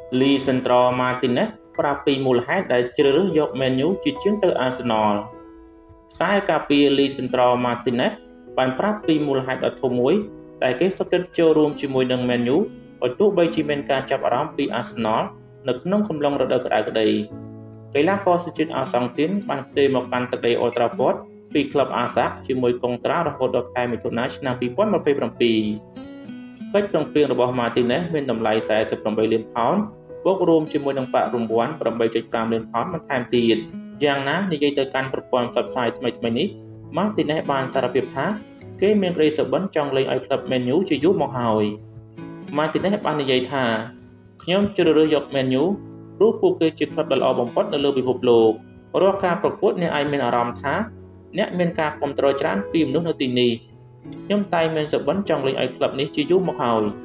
Lisandro Martinez ប្រាប់ពីមូលហេតុដែលជ្រើសរើសយក Man U ជាជាងទៅ Arsenal ខ្សែការពារ Lisandro Martinez បានប្រាប់ពីមូលហេតុដ៏ធំមួយដែលគេសុខចិត្តចូលរួមជាមួយនឹង Man U បើទោះបីជាមានការចាប់អារម្មណ៍ពី Arsenal នៅក្នុងកំឡុងរដូវក្តៅក្តីកីឡាករសញ្ជាតិអាសង់ទីនបានផ្ទេរមកកាន់ទឹកដី Old Trafford ពីក្លឹប Ajax ជាមួយកុងត្រារហូតដល់ខែមិថុនាឆ្នាំ 2027 កិច្ចព្រមព្រៀងរបស់ Martinez មានតម្លៃ 48 លានផោនបូករួមជាមួយនឹងប្រាក់រង្វាន់ 8.5 លានផោនបន្ថែមទៀតយ៉ាងណានិយាយទៅកាន់ប្រព័ន្ធផ្សព្វផ្សាយថ្មីៗនេះ Martinez បានសារភាពថាគេមានក្តីសុបិនចង់លេងឲ្យក្លឹប Man U ជាយូរមកហើយ Martinez បាននិយាយថាខ្ញុំជ្រើសរើសយក Man U ព្រោះពួកគេជាក្លឹបដ៏ល្អបំផុតនៅលើពិភពលោករាល់ការប្រកួតអ្នកអាចមានអារម្មណ៍ថាអ្នកមានការគាំទ្រច្រើនពីមនុស្សនៅទីនេះខ្ញុំតែងមានសុបិនចង់លេងឲ្យក្លឹបនេះជាយូរមកហើយ